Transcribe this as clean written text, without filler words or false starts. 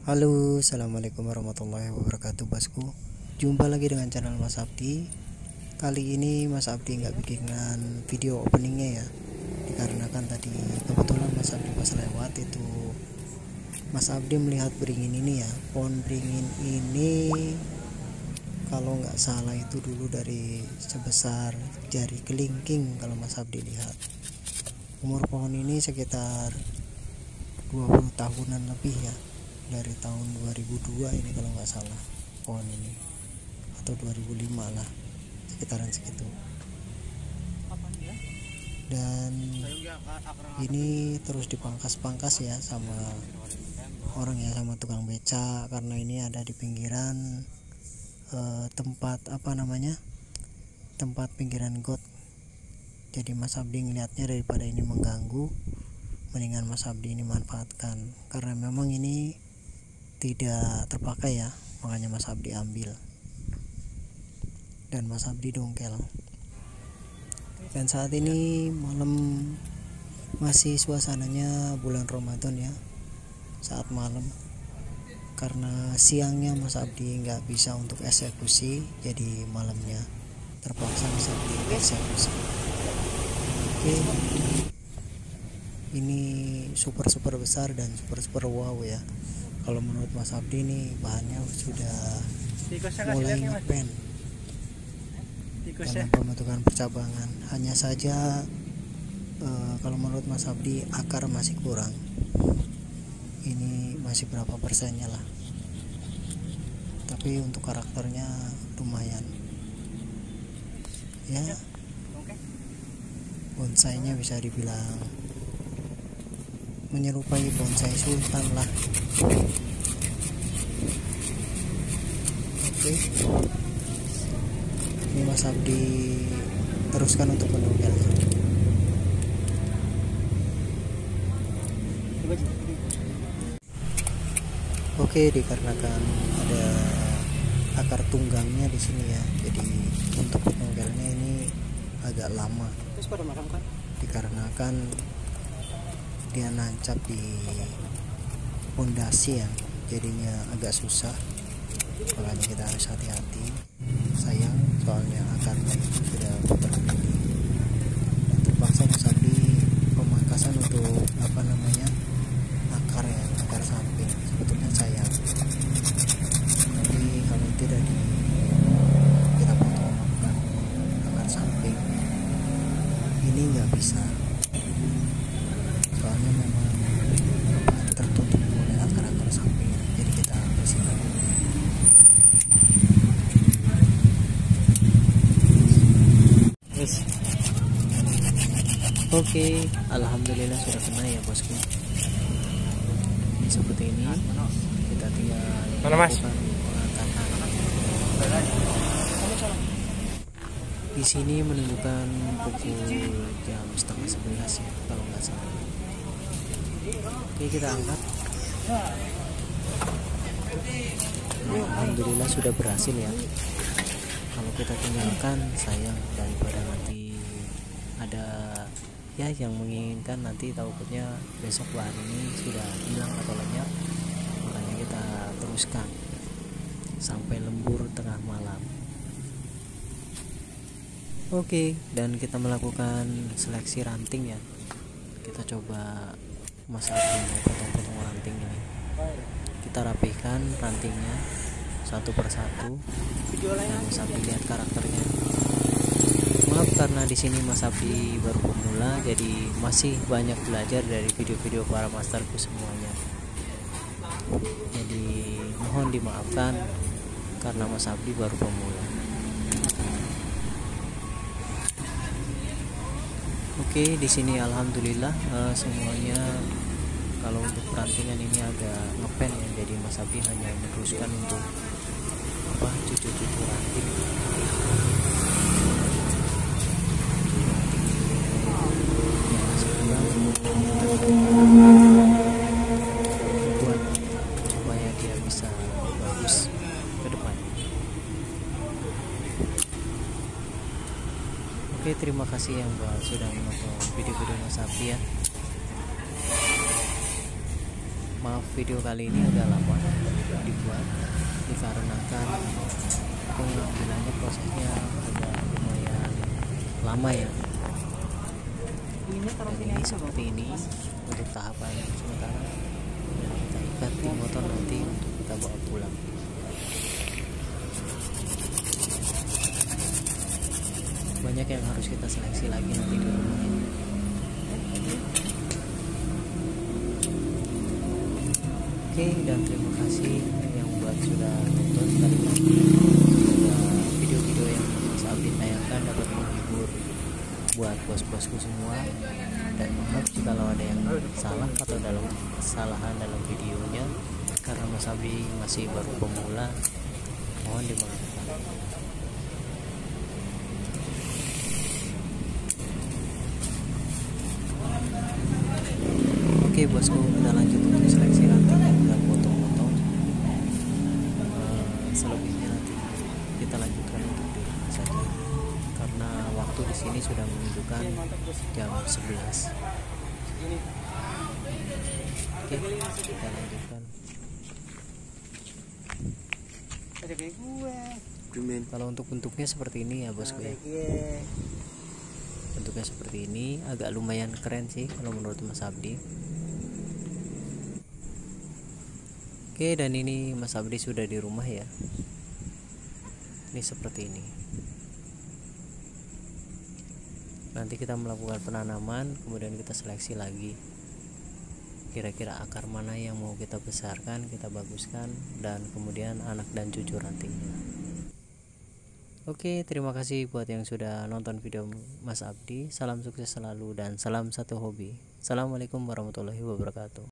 Halo, assalamualaikum warahmatullahi wabarakatuh, bosku. Jumpa lagi dengan channel Mas Abdi. Kali ini Mas Abdi nggak bikinan video openingnya ya, dikarenakan tadi kebetulan Mas Abdi pas lewat itu Mas Abdi melihat beringin ini ya. Pohon beringin ini kalau nggak salah itu dulu dari sebesar jari kelingking kalau Mas Abdi lihat. Umur pohon ini sekitar 20 tahunan lebih ya, dari tahun 2002 ini kalau nggak salah pohon ini, atau 2005 lah, sekitaran segitu. Dan ini terus dipangkas-pangkas ya sama orang ya, sama tukang beca, karena ini ada di pinggiran tempat tempat pinggiran got. Jadi Mas Abdi ngeliatnya daripada ini mengganggu, mendingan Mas Abdi ini manfaatkan, karena memang ini tidak terpakai ya, makanya Mas Abdi ambil dan Mas Abdi dongkel. Dan saat ini malam, masih suasananya bulan Ramadan ya, saat malam, karena siangnya Mas Abdi nggak bisa untuk eksekusi, jadi malamnya terpaksa Mas Abdi eksekusi. Oke, ini super besar dan super wow ya. Kalau menurut Mas Abdi nih bahannya sudah mulai ngepen dalam pembentukan percabangan. Hanya saja kalau menurut Mas Abdi akar masih kurang. Ini masih berapa persennya lah. Tapi untuk karakternya lumayan. Ya, bonsainya bisa dibilang menyerupai bonsai sultan lah. Oke, ini Mas Abdi teruskan untuk mendongkelnya. Oke, dikarenakan ada akar tunggangnya di sini ya, jadi untuk mendongkelnya ini agak lama. Dikarenakan dia nancap di pondasi ya, jadinya agak susah, makanya kita harus hati-hati. Sayang, soalnya akarnya itu sudah bermili dan terpaksa Mas Abdi pemangkasan untuk akar samping. Sebetulnya sayang, tapi kalau tidak kita potong akar samping ini nggak bisa, soalnya memang tertutup oleh akar-akar samping, jadi kita bersihkan. Oke, alhamdulillah sudah kena ya bosku. Ini seperti ini, kita tinggal melakukan pengangkatan. Di sini menunjukkan pukul jam 10:30 ya kalau nggak salah. Oke, kita angkat. Alhamdulillah sudah berhasil ya. Kalau kita tinggalkan sayang, daripada nanti ada ya yang menginginkan, nanti takutnya besok bahan ini sudah hilang atau lenyap, makanya kita teruskan sampai lembur tengah malam. Oke, dan kita melakukan seleksi ranting ya. Kita coba Mas Abdi potong-potong ranting ini. Kita rapihkan rantingnya satu persatu dan Mas Abdi lihat karakternya. Maaf karena di sini Mas Abdi baru pemula, jadi masih banyak belajar dari video-video para masterku semuanya. Jadi mohon dimaafkan karena Mas Abdi baru pemula. Oke, di sini alhamdulillah semuanya. Kalau untuk perantingan ini agak ngepen ya, jadi Mas Abdi hanya meneruskan untuk cucu-cucu ranting. Buat supaya dia bisa bagus ke depan. Oke, terima kasih yang sudah menonton video-video Mas Abdi ya. Maaf video kali ini agak lama dibuat dikarenakan pengambilannya prosesnya agak lumayan lama ya. Dan ini seperti ini untuk tahapan sementara, dan kita ikat di motor nanti untuk kita bawa pulang. Banyak yang harus kita seleksi lagi nanti di rumah. Oke, dan terima kasih yang buat sudah nonton kali ini. Video-video yang Mas Abdi tayangkan dapat menghibur buat bos-bosku semua, dan maaf jika ada yang salah atau dalam kesalahan dalam videonya, karena Mas Abdi masih baru pemula, mohon dimaafkan. Oke bosku, kita lanjut untuk seleksi nanti dan potong-potong. Selebihnya nanti kita lanjutkan untuk di rumah saja, karena waktu di sini sudah menunjukkan jam 11. Oke, kita lanjutkan. Kalau untuk bentuknya seperti ini ya bosku ya. Bentuknya seperti ini, agak lumayan keren sih kalau menurut Mas Abdi. Oke, dan ini Mas Abdi sudah di rumah ya. Ini seperti ini. Nanti kita melakukan penanaman, kemudian kita seleksi lagi. Kira-kira akar mana yang mau kita besarkan, kita baguskan, dan kemudian anak dan cucu rantingnya. Oke, terima kasih buat yang sudah nonton video Mas Abdi. Salam sukses selalu dan salam satu hobi. Assalamualaikum warahmatullahi wabarakatuh.